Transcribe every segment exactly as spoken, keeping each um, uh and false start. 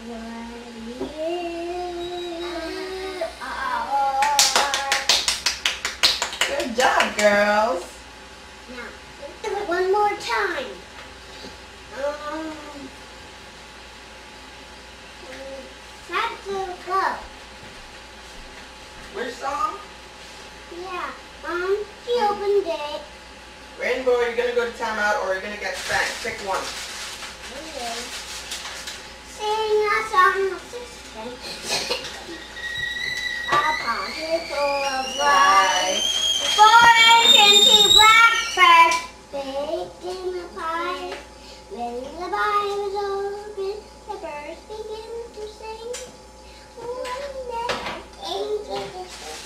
Good job, girls. Now, do it one more time. Um, have to go. Which song? Yeah. Um, she opened it. Rainbow, are you going to go to timeout or are you going to get spanked? Pick one. Okay. Sing a song of suspense. A pocket of rice. Four twenty blackbirds baked in the pie. When the pie was open, the birds began to sing. One day, angel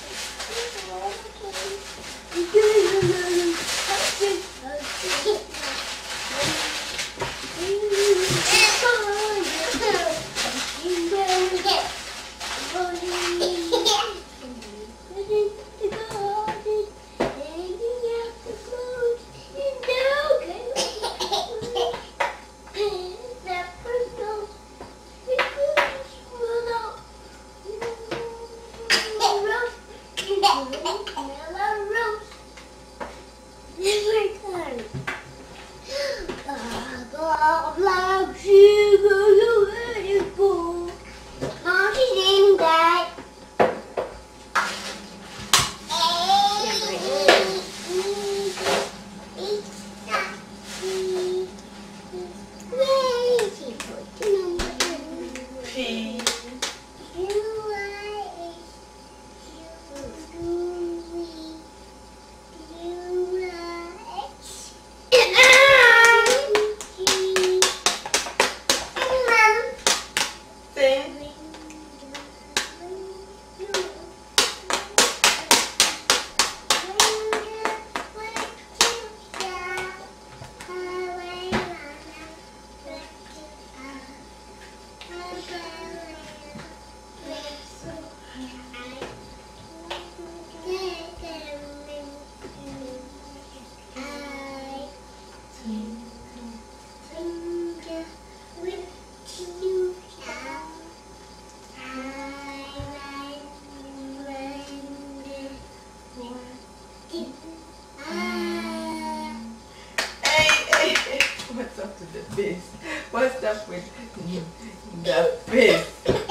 What's up with the face? What's up with the face?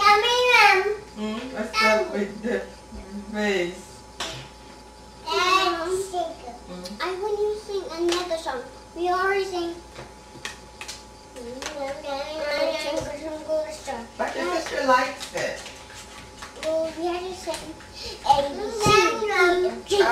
Hmm? What's up with the face? Mm. I want you to sing another song. We already sing. But your sister likes it. Well, we have to sing A, B, C, D, F, G.